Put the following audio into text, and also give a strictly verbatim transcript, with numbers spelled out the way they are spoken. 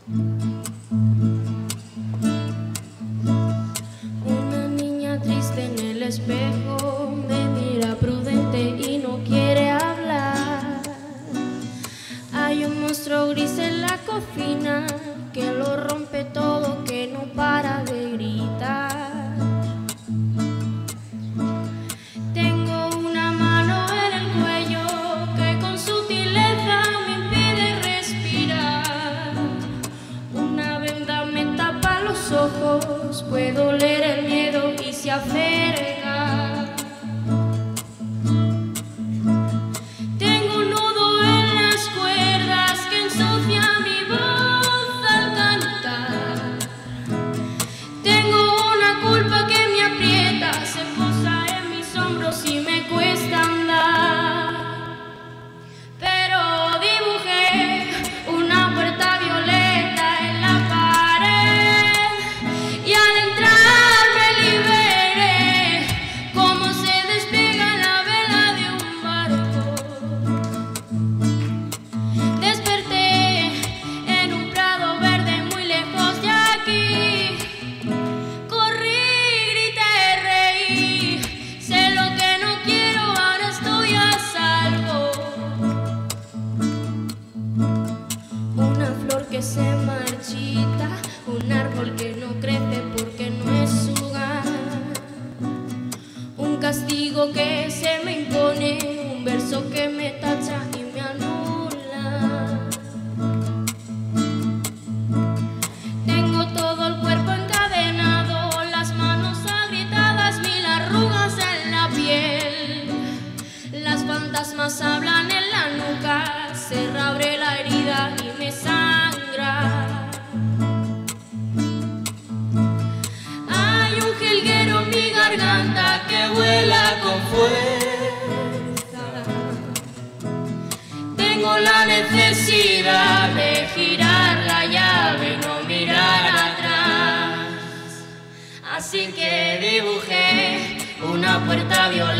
Una niña triste en el espejo me mira prudente y no quiere hablar. Hay un monstruo gris en la cocina que lo rompe todo, que no para de gritar. Tengo una mano en el cuello que con sutileza me impide respirar. Una venda me tapa los ojos, puedo leer el miedo y se acerca. Tengo un nudo en las cuerdas que ensucia mi voz al cantar. Tengo una culpa que me aprieta, se posa en mis hombros y me cuesta andar. Pero dibujé una puerta violeta en la pared y al entrar me liberé, como se despega la vela de un barco. Desperté en un prado verde muy lejos de aquí. Corrí, grité, reí, sé lo que no quiero, ahora estoy a salvo. Una flor que se marchita, un árbol que no crece porque no es su hogar. Un castigo que se me impone, un verso que me tacha y me anula. Tengo todo el cuerpo encadenado, las manos agrietadas, mil arrugas en la piel. Las fantasmas hablan en la nuca, se reabre la herida y me sangra. Hay un jilguero en mi garganta que vuela con fuerza. Tengo la necesidad de girar la llave y no mirar atrás. Así que dibujé una puerta violeta